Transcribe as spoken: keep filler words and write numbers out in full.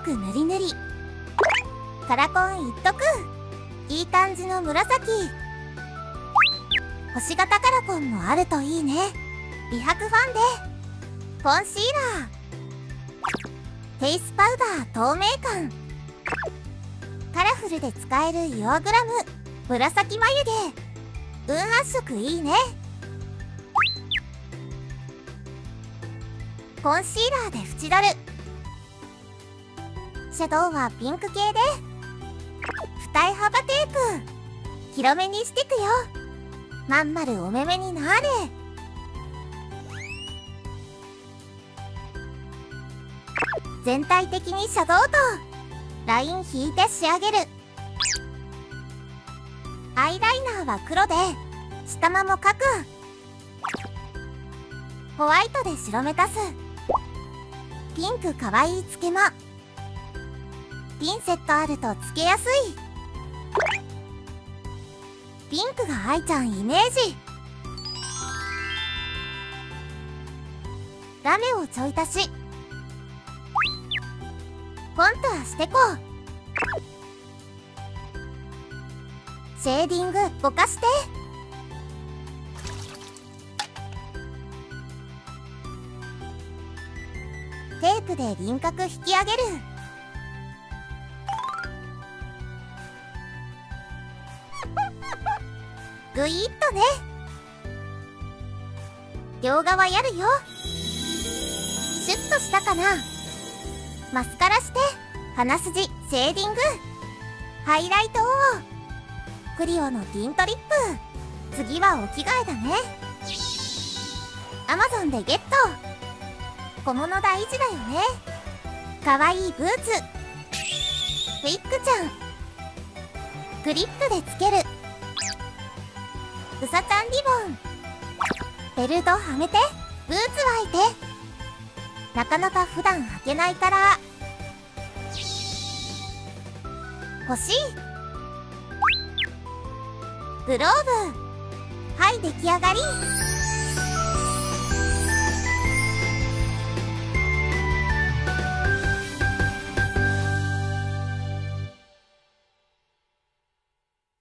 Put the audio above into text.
く塗り塗り。カラコンいっとく。いい感じの紫。星型カラコンもあるといいね。美白ファンデ、コンシーラー、フェイスパウダー透明感。カラフルで使えるユアグラム紫眉毛。運発色いいね。コンシーラーで縁取る。シャドウはピンク系で二重幅テープ。広めにしてくよ。まん丸お目目になれ。全体的にシャドウとライン引いて仕上げる。アイライナーは黒で下間も描く。ホワイトで白目足す。ピンクかわいいつけま。ピンセットあるとつけやすい。ピンクが愛ちゃんイメージ。ラメをちょい足し。コントゥアしてこう。シェーディングぼかして。テープで輪郭引き上げる。グイッとね。両側やるよ。シュッとしたかな。マスカラして鼻筋シェーディング。ハイライトを。クリオのティントリップ。次はお着替えだね。アマゾンでゲット。小物大事だよね。かわいいブーツ。フィックちゃん。クリップでつける。うさちゃんリボン。ベルトはめてブーツ履いて。なかなか普段履けないから欲しい。グローブ。はい、出来上がり。